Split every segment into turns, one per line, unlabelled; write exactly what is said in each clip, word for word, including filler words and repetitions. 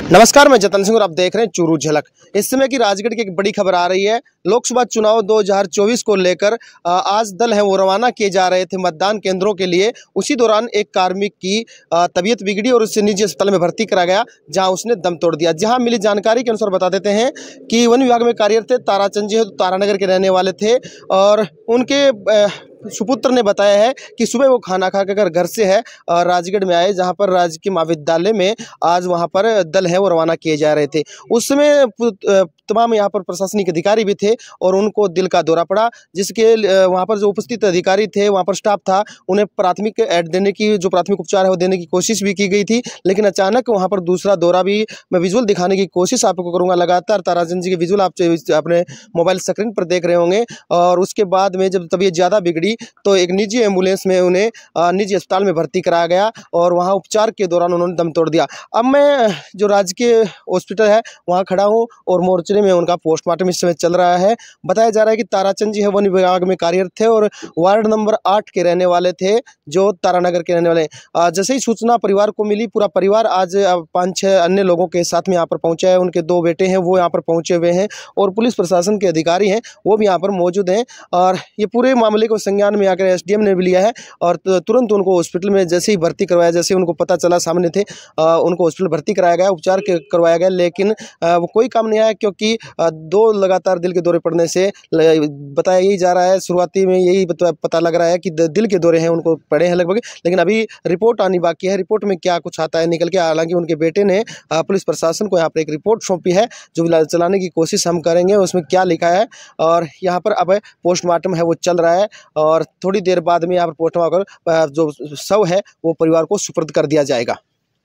नमस्कार, मैं जतन सिंह और आप देख रहे हैं चूरू झलक। इस समय की राजगढ़ की एक बड़ी खबर आ रही है। लोकसभा चुनाव दो हज़ार चौबीस को लेकर आज दल है वो रवाना किए जा रहे थे मतदान केंद्रों के लिए। उसी दौरान एक कार्मिक की तबीयत बिगड़ी और उसे निजी अस्पताल में भर्ती करा गया, जहां उसने दम तोड़ दिया। जहां मिली जानकारी के अनुसार बता देते हैं कि वन विभाग में कार्यरत थे ताराचंद जी, तारानगर के रहने वाले थे और उनके सुपुत्र ने बताया है कि सुबह वो खाना खा कर घर से है और राजगढ़ में आए, जहां पर राजकीय महाविद्यालय में आज वहां पर दल है वो रवाना किए जा रहे थे। उस समय तमाम यहाँ पर प्रशासनिक अधिकारी भी थे और उनको दिल का दौरा पड़ा, जिसके वहाँ पर जो उपस्थित अधिकारी थे, वहाँ पर स्टाफ था, उन्हें प्राथमिक एड देने की जो प्राथमिक उपचार है वो देने की कोशिश भी की गई थी। लेकिन अचानक वहाँ पर दूसरा दौरा भी, मैं विजुअल दिखाने की कोशिश आपको करूँगा। लगातार ताराचंद जी की विजुअल आप अपने मोबाइल स्क्रीन पर देख रहे होंगे। और उसके बाद में जब तबीयत ज़्यादा बिगड़ी तो एक निजी एम्बुलेंस में उन्हें निजी अस्पताल में भर्ती कराया गया और वहाँ उपचार के दौरान उन्होंने दम तोड़ दिया। अब मैं जो राजकीय हॉस्पिटल है वहाँ खड़ा हूँ और मोर्चे में उनका पोस्टमार्टम इस समय चल रहा है। बताया जा रहा है कि ताराचंद जी है वन विभाग में कार्यरत थे और वार्ड नंबर आठ के रहने वाले थे, जो तारानगर के रहने वाले। जैसे ही सूचना परिवार को मिली, पूरा परिवार आज पाँच छः अन्य लोगों के साथ में यहाँ पर पहुँचा है। उनके दो बेटे हैं वो यहाँ पर पहुँचे हुए हैं और पुलिस प्रशासन के अधिकारी हैं वो भी यहाँ पर मौजूद हैं। और ये पूरे मामले को संज्ञान में आकर एसडीएम ने भी लिया है और तुरंत उनको हॉस्पिटल में जैसे ही भर्ती करवाया, जैसे उनको पता चला सामने थे, उनको हॉस्पिटल भर्ती कराया गया, उपचार करवाया गया। लेकिन वो कोई काम नहीं आया, क्योंकि दो लगातार दिल के दौरे पड़ने से बताया यही जा रहा है, शुरुआती में यही पता लग रहा है कि दिल के दौरे हैं, उनको पड़े हैं लगभग। लेकिन अभी रिपोर्ट आनी बाकी है, रिपोर्ट में क्या कुछ आता है निकल के। हालांकि उनके बेटे ने पुलिस प्रशासन को यहाँ पर एक रिपोर्ट सौंपी है जो चलाने की कोशिश हम करेंगे, उसमें क्या लिखा है। और यहाँ पर अब पोस्टमार्टम है वो चल रहा है और थोड़ी देर बाद में यहाँ पर पोस्टमार्टम कर जो शव है वो परिवार को सुपुर्द कर दिया जाएगा।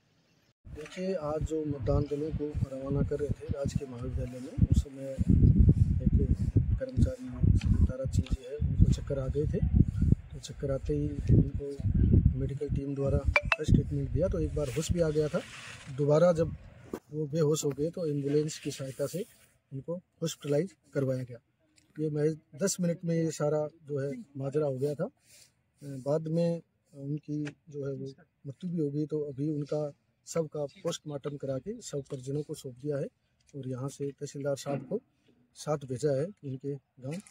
देखिए, आज जो मतदान दलों को रवाना कर रहे थे राजकीय महाविद्यालय में, उस समय एक कर्मचारी ताराचंद जी है, उनको चक्कर आ गए थे। तो चक्कर आते ही उनको मेडिकल टीम द्वारा फर्स्ट ट्रीटमेंट दिया तो एक बार होश भी आ गया था। दोबारा जब वो बेहोश हो गए तो एम्बुलेंस की सहायता से उनको हॉस्पिटलाइज करवाया गया। ये महज दस मिनट में ये सारा जो है माजरा हो गया था। बाद में उनकी जो है वो मृत्यु भी हो गई, तो अभी उनका सब का पोस्टमार्टम करा के सब परिजनों को सौंप दिया है और यहाँ से तहसीलदार साहब को साथ भेजा है कि उनके गांव